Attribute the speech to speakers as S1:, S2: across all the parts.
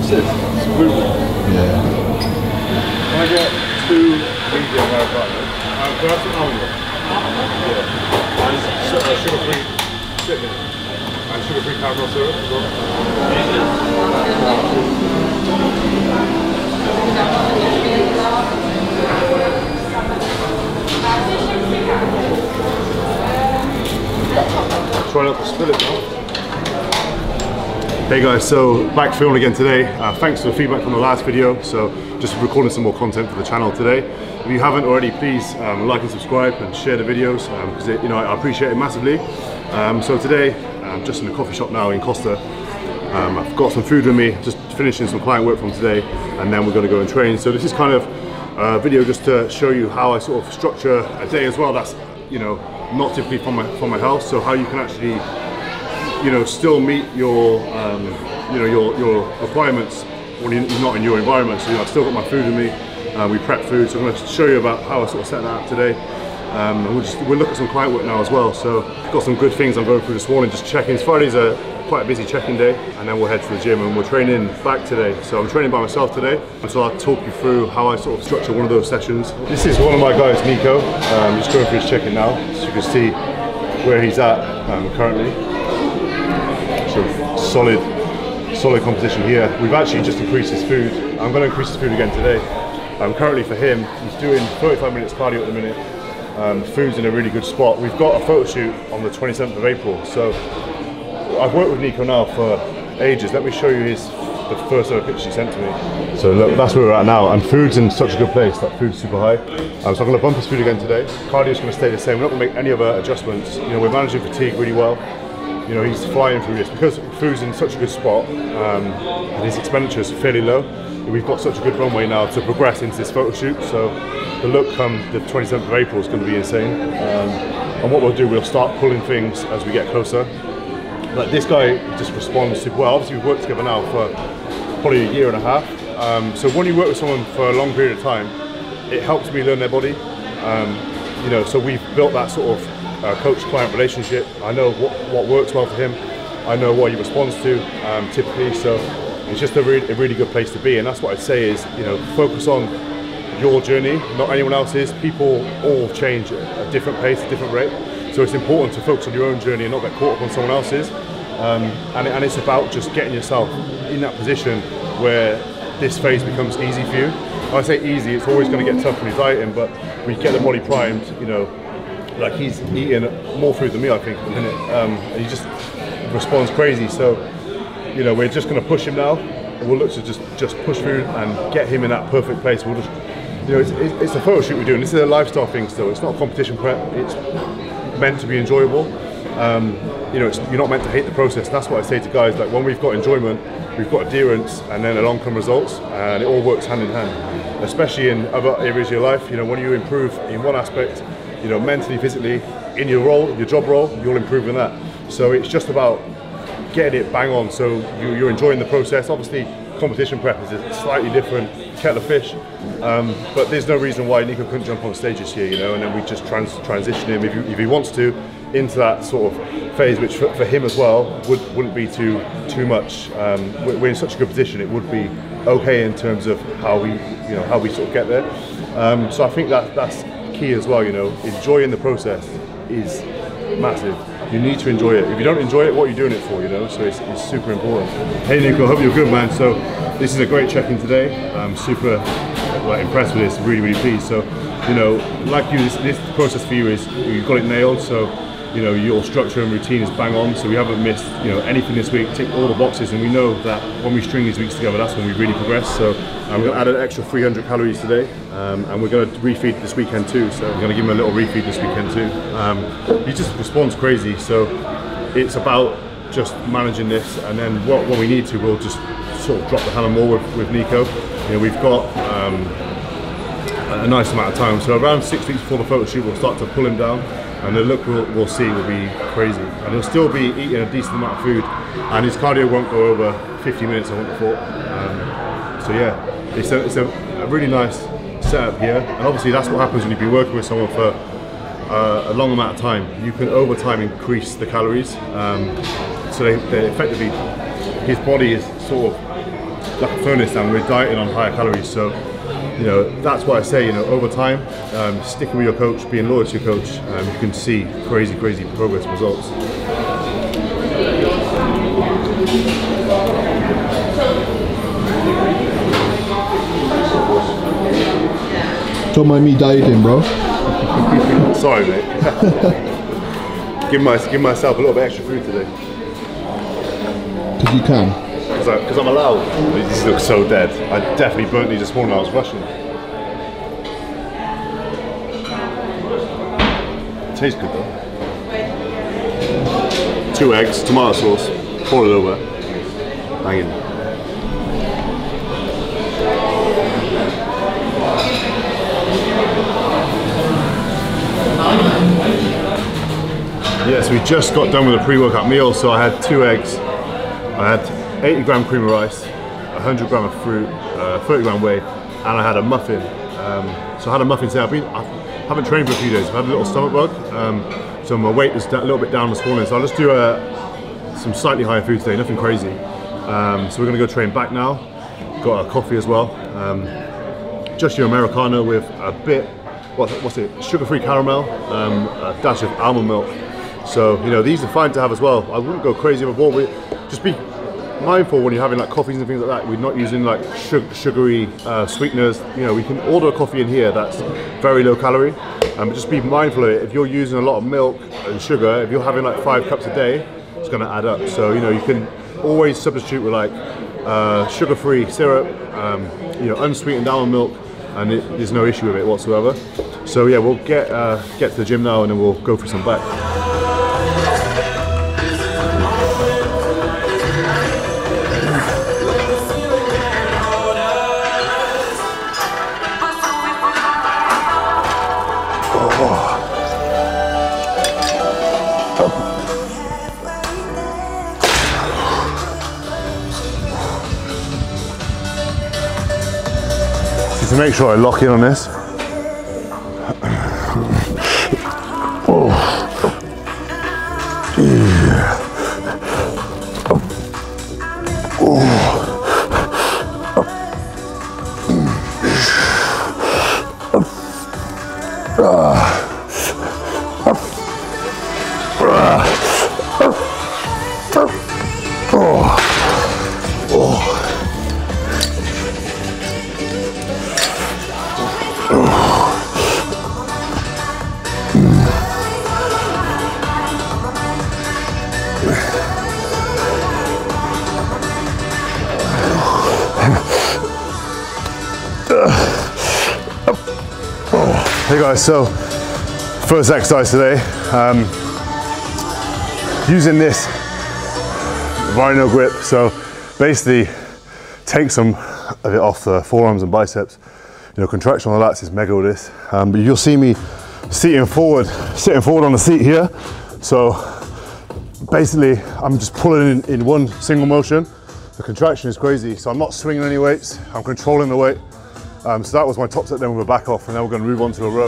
S1: What's this? It's food.
S2: Yeah.
S1: Can I get 2 medium Americanos? Can I have some almond? Yeah. And sugar-free cinnamon. And sugar-free caramel syrup as well. Try not to spill it now. Hey guys, so back filming again today. Thanks for the feedback from the last video. So just recording some more content for the channel today. If you haven't already, please like and subscribe and share the videos because I appreciate it massively. So today, I'm just in the coffee shop now in Costa. I've got some food with me, just finishing some client work from today, and then we're going to go and train. So this is kind of a video just to show you how I sort of structure a day as well. That's not typically from my house. So how you can actually still meet your your requirements when you're not in your environment. So I've still got my food with me. We prep food, so I'm going to show you about how I sort of set that up today. We'll look at some client work now as well. So I've got some good things I'm going through this morning, just check-ins. Friday's quite a busy check-in day, and then we'll head to the gym and we're training back today. So I'm training by myself today, and so I'll talk you through how I sort of structure one of those sessions. This is one of my guys, Nico. Just going through his check-in now, so you can see where he's at currently. So solid composition here. We've actually just increased his food. I'm going to increase his food again today. Currently for him, he's doing 35 minutes cardio at the minute. Food's in a really good spot. We've got a photo shoot on the 27th of April. So I've worked with Nico now for ages. Let me show you the first ever picture he sent to me. So look, that's where we're at now, and food's in such a good place. That food's super high. So I'm going to bump his food again today. Cardio's going to stay the same. We're not going to make any other adjustments. We're managing fatigue really well. He's flying through this because food's in such a good spot and his expenditure is fairly low. We've got such a good runway now to progress into this photo shoot. So the look come the 27th of April is going to be insane. And what we'll do, we'll start pulling things as we get closer. Like this guy just responds super well. Obviously we've worked together now for probably a year and a half. So when you work with someone for a long period of time, it helps me learn their body. So we've built that sort of coach-client relationship. I know what works well for him. I know what he responds to typically. So it's just a really good place to be. And that's what I'd say is, focus on your journey, not anyone else's. People all change at a different pace, a different rate. So it's important to focus on your own journey and not get caught up on someone else's. And it's about just getting yourself in that position where this phase becomes easy for you. When I say easy, it's always going to get tough when you're dieting, but when you get the body primed, like he's eating more food than me, I think, at the minute. And he just responds crazy. So, we're just going to push him now. And we'll look to just push through and get him in that perfect place. We'll just, it's a photo shoot we're doing. This is a lifestyle thing still. It's not a competition prep. It's meant to be enjoyable. You're not meant to hate the process. That's what I say to guys. Like when we've got enjoyment, we've got adherence, and then along come results, and it all works hand in hand. Especially in other areas of your life. When you improve in one aspect, mentally, physically, in your role, your job role, you'll improve in that. So it's just about getting it bang on. So you're enjoying the process. Obviously, competition prep is a slightly different kettle of fish, but there's no reason why Nico couldn't jump on stage this year, and then we just transition him if he wants to into that sort of phase, which for him as well wouldn't be too much. We're in such a good position; it would be okay in terms of how we sort of get there. So I think that's key as well. Enjoying the process is massive. You need to enjoy it. If you don't enjoy it, what are you doing it for? So it's super important. Hey Nico, hope you're good, man. So this is a great check-in today. I'm super impressed with this. Really pleased. So like you, this process for you is you've got it nailed. So your structure and routine is bang on. So we haven't missed anything this week. Tick all the boxes, and we know that when we string these weeks together, that's when we really progress. So I'm going to add an extra 300 calories today, and we're going to refeed this weekend too. So we're going to give him a little refeed this weekend too. He just responds crazy. So it's about just managing this, and then what we need to, we'll just sort of drop the hammer more with Nico. We've got a nice amount of time. So around 6 weeks before the photo shoot, we'll start to pull him down. And the look we'll see will be crazy. And he'll still be eating a decent amount of food, and his cardio won't go over 50 minutes, I wouldn't have thought. So yeah, it's a really nice setup here. And obviously that's what happens when you've been working with someone for a long amount of time. You can over time increase the calories. So they effectively, his body is sort of like a furnace, and we're dieting on higher calories. So, you know, that's why I say, you know, over time, sticking with your coach, being loyal to your coach, you can see crazy progress and results.
S2: Don't mind me dieting, bro.
S1: Sorry, mate. give myself a little bit extra food today.
S2: Because you can.
S1: Because I'm allowed. These look so dead. I definitely burnt these this morning when I was rushing. Tastes good though. 2 eggs, tomato sauce, pour it over. Banging. Yes, we just got done with a pre-workout meal, so I had 2 eggs, I had 80 gram cream of rice, 100 gram of fruit, 30 gram whey, and I had a muffin. So I had a muffin today. I haven't trained for a few days. I've had a little stomach bug, so my weight was a little bit down this morning. So I'll just do some slightly higher food today, nothing crazy. So we're gonna go train back now. Got a coffee as well. Just your Americano with a bit, what's it? Sugar-free caramel, a dash of almond milk. So, you know, these are fine to have as well. I wouldn't go crazy with all. Just be mindful when you're having like coffees and things like that. We're not using like sugary sweeteners. You know, we can order a coffee in here that's very low calorie. But just be mindful of it. If you're using a lot of milk and sugar, if you're having like 5 cups a day, it's going to add up. So, you know, you can always substitute with like sugar-free syrup, you know, unsweetened almond milk, and there's no issue with it whatsoever. So yeah, we'll get to the gym now, and then we'll go for some back. To make sure I lock in on this. Oh. Yeah. Oh. Hey guys, so first exercise today, using this rhino grip. So basically take some of it off the forearms and biceps. You know, contraction on the lats is mega with this. But you'll see me sitting forward on the seat here. So basically I'm just pulling in one single motion. The contraction is crazy. So I'm not swinging any weights, I'm controlling the weight. So that was my top set, then with a back off, and then we're going to move on to a row.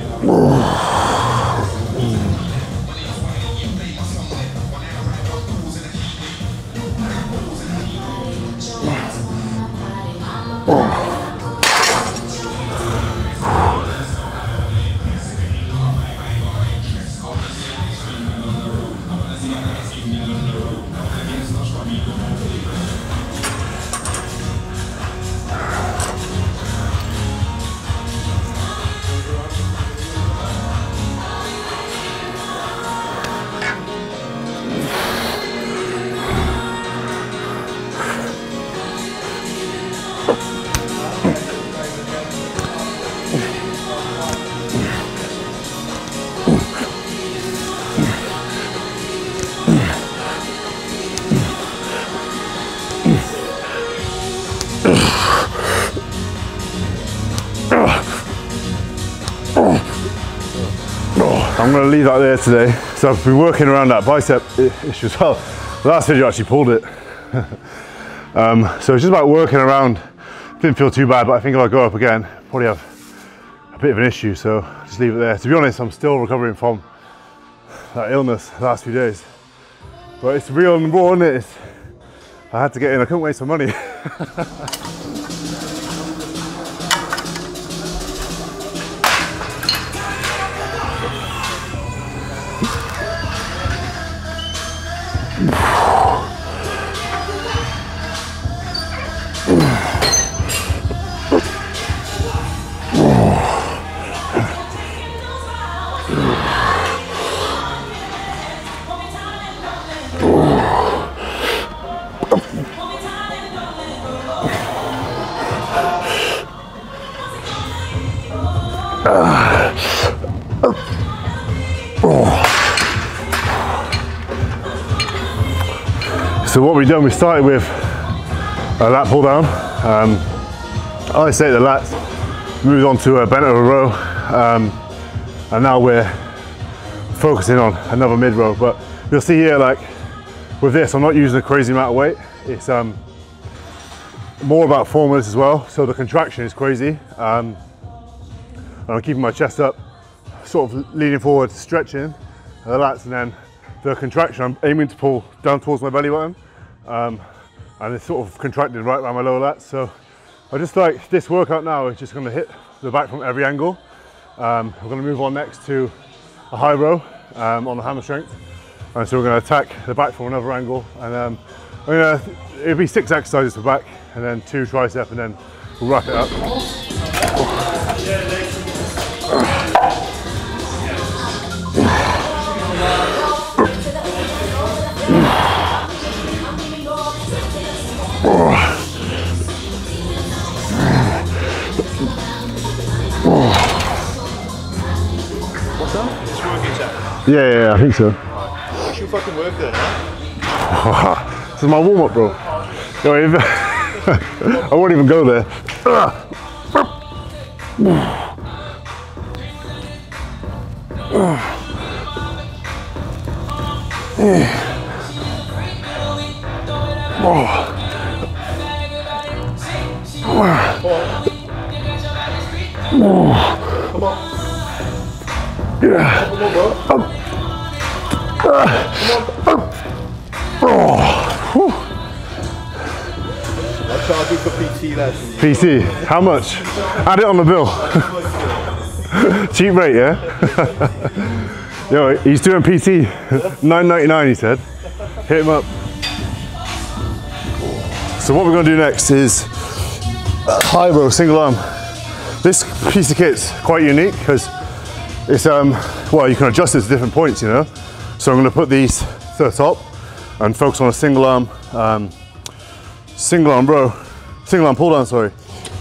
S1: I'm going to leave that there today. So I've been working around that bicep issue as well. The last video I actually pulled it. So it's just about working around. Didn't feel too bad, but I think if I go up again, probably have a bit of an issue. So just leave it there. To be honest, I'm still recovering from that illness the last few days. But it's real and raw, isn't it? I had to get in. I couldn't waste my money. So what we've done, we started with a lat pull down. I say the lats, moved on to a bent over row, and now we're focusing on another mid row. But you'll see here, like with this, I'm not using a crazy amount of weight. It's more about formers as well. So the contraction is crazy. And I'm keeping my chest up, sort of leaning forward, stretching the lats, and then the contraction, I'm aiming to pull down towards my belly button, and it's sort of contracted right around my lower lats. So I just like this workout now is just going to hit the back from every angle. We're going to move on next to a high row on the hammer strength, and so we're going to attack the back from another angle, and it'll be 6 exercises for back and then 2 tricep, and then we'll wrap it up.
S3: What's that? Just working set.
S1: Yeah, I think so.
S3: You should fucking work there, huh?
S1: This is my warm up, bro. Yo, I won't even go there.
S3: Come on.
S1: Yeah.
S3: Come on, bro. Come on. I'll charge you for PT lessons.
S1: PT, how much? Add it on the bill. Cheap rate, yeah? Yo, he's doing PT. $9.99 he said. Hit him up. So what we're going to do next is high row single arm. This piece of kit's quite unique because it's well, you can adjust it to different points, you know. So I'm going to put these to the top and focus on a single arm pull down, sorry.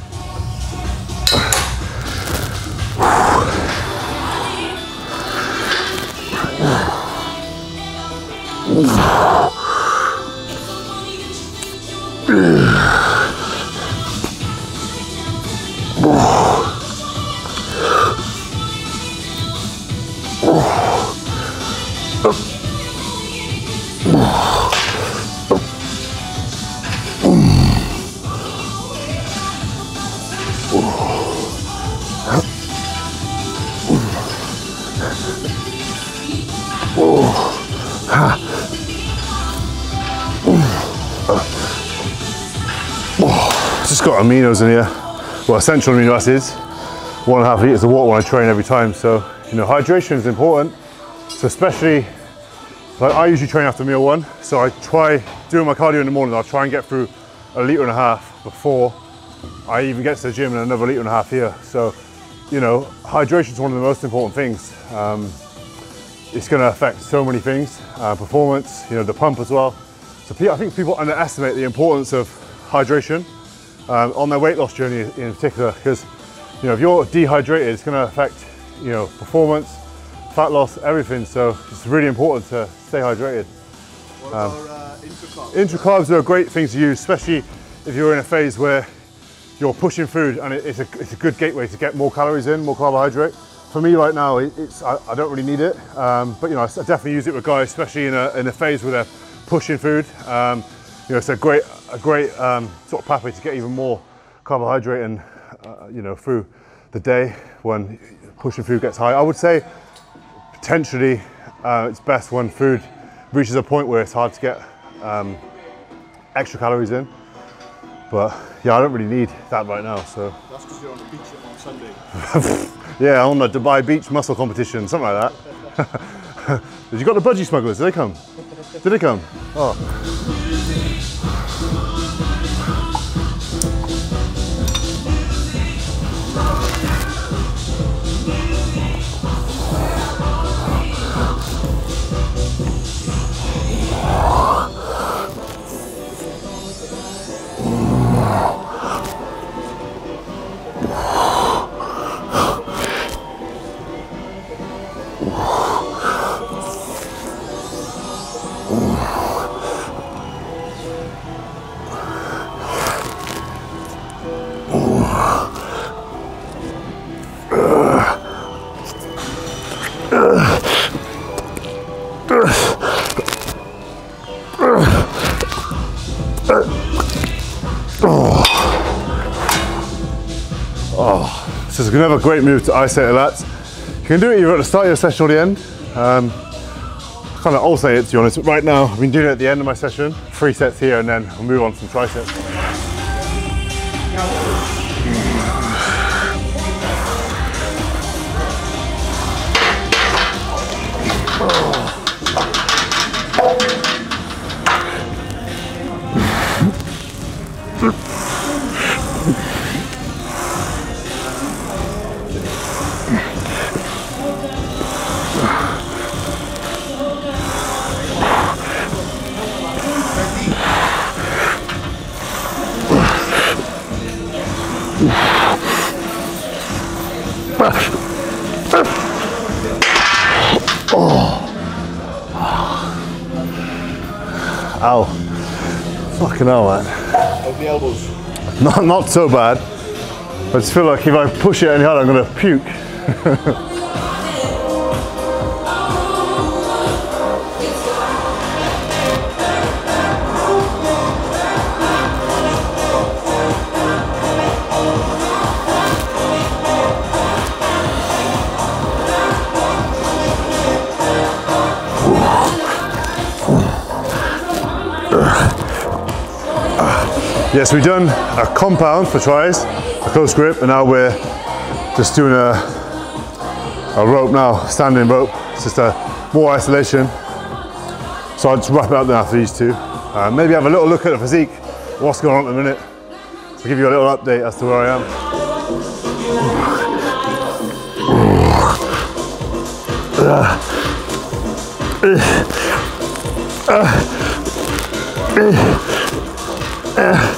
S1: Just got aminos in here, well, essential amino acids, 1.5 litres of water when I train every time. So, you know, hydration is important. So especially, like I usually train after meal 1. So I try doing my cardio in the morning, I'll try and get through 1.5 litres before I even get to the gym, and another 1.5 litres here. So, you know, hydration is one of the most important things. It's going to affect so many things, performance, you know, the pump as well. So I think people underestimate the importance of hydration on their weight loss journey in particular, because, you know, if you're dehydrated, it's going to affect, you know, performance, fat loss, everything. So it's really important to stay hydrated.
S3: What about intracarbs?
S1: Intracarbs are a great thing to use, especially if you're in a phase where you're pushing food, and it's a good gateway to get more calories in, more carbohydrate. For me right now, I don't really need it, but you know, I definitely use it with guys, especially in a phase where they're pushing food. You know, it's a great sort of pathway to get even more carbohydrate and you know, through the day when pushing food gets high. I would say potentially it's best when food reaches a point where it's hard to get extra calories in. But yeah, I don't really need that right now, so.
S3: That's because you're on the beach on Sunday.
S1: Yeah, on the Dubai beach muscle competition, something like that. Did you got the budgie smugglers? Did they come? Did they come? Oh. This is another great move to isolate the lats. You can do it either at the start of your session or the end. I kind of alternate it, to be honest. Right now, I've been doing it at the end of my session. 3 sets here, and then I'll move on to some triceps. Ow. Fucking hell, man.
S3: How's the elbows?
S1: Not so bad. I just feel like if I push it any harder, I'm gonna puke. Yes, we've done a compound for tries, a close grip, and now we're just doing a rope now, standing rope. It's just more isolation. So I'll just wrap it up then after these two. Maybe have a little look at the physique, what's going on at the minute. I'll give you a little update as to where I am.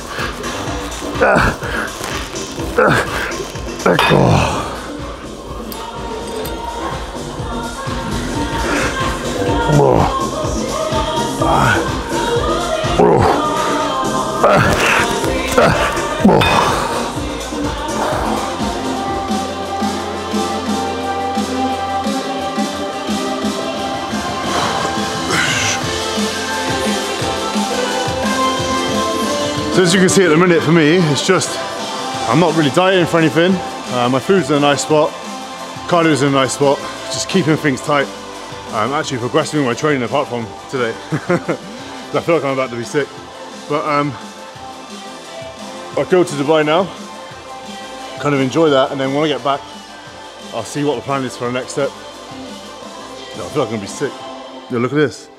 S1: So as you can see at the minute for me, it's just, I'm not really dieting for anything. My food's in a nice spot, cardio's in a nice spot, just keeping things tight. I'm actually progressing with my training apart from today. I feel like I'm about to be sick. But I'll go to Dubai now, kind of enjoy that, and then when I get back, I'll see what the plan is for the next step. I feel like I'm gonna be sick. Yo, look at this.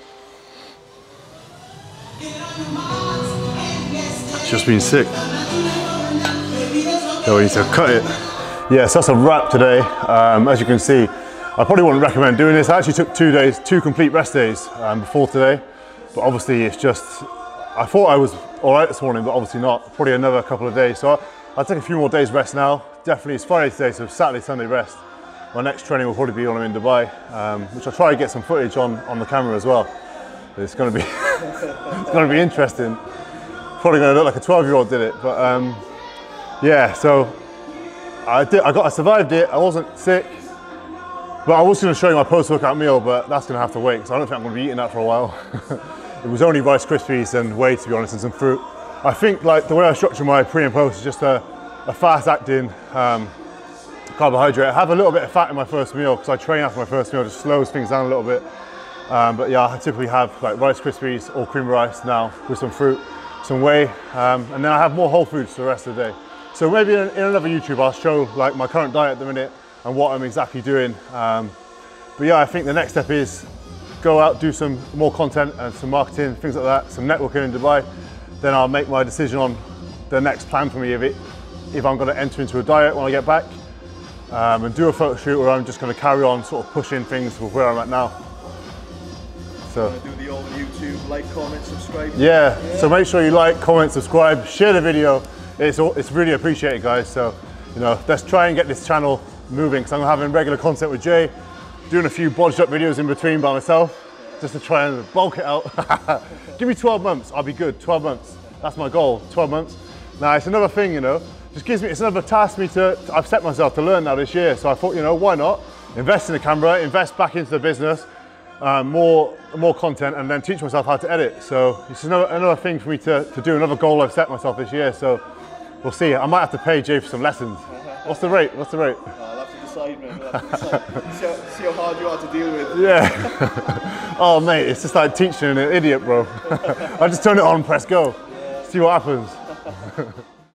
S1: Just been sick. So we need to cut it. Yeah, so that's a wrap today. As you can see, I probably wouldn't recommend doing this. I actually took 2 days, 2 complete rest days before today. But obviously it's just, I thought I was all right this morning, but obviously not. Probably another couple of days. So I'll take a few more days rest now. Definitely, it's Friday today, so Saturday, Sunday rest. My next training will probably be when I'm in Dubai, which I'll try to get some footage on the camera as well. It's gonna be, it's gonna be interesting. Probably gonna look like a 12-year-old did it, but yeah, so I survived it. I wasn't sick, but I was gonna show you my post-workout meal, but that's gonna have to wait, because I don't think I'm gonna be eating that for a while. It was only Rice Krispies and whey, to be honest, and some fruit. I think like the way I structure my pre and post is just a fast-acting carbohydrate. I have a little bit of fat in my first meal, because I train after my first meal, just slows things down a little bit. But yeah, I typically have like Rice Krispies or cream rice now with some fruit. some whey, and then I have more whole foods for the rest of the day. So maybe in another YouTube I'll show like my current diet at the minute and what I'm exactly doing. But yeah, I think the next step is go out, do some more content and some marketing, things like that, some networking in Dubai. Then I'll make my decision on the next plan for me if I'm going to enter into a diet when I get back, and do a photo shoot, or I'm just going to carry on sort of pushing things with where I'm at now. So
S3: do the old YouTube, like, comment, subscribe.
S1: Yeah, so make sure you like, comment, subscribe, share the video. It's really appreciated, guys. So, you know, let's try and get this channel moving, because I'm having regular content with Jay, doing a few bodged up videos in between by myself, just to try and bulk it out. Give me 12 months, I'll be good. 12 months, that's my goal, 12 months. Now, it's another thing, you know, it's another task I've set myself to learn now this year. So I thought, you know, why not? Invest in the camera, invest back into the business, more content, and then teach myself how to edit. So it's another thing for me to do, another goal I've set myself this year. So we'll see. I might have to pay Jay for some lessons. What's the rate? What's the rate?
S3: I'll have to decide, man. I'll have to decide. See how hard you are to deal with.
S1: Yeah. Oh, mate, it's just like teaching an idiot, bro. I just turn it on, press go. See what happens.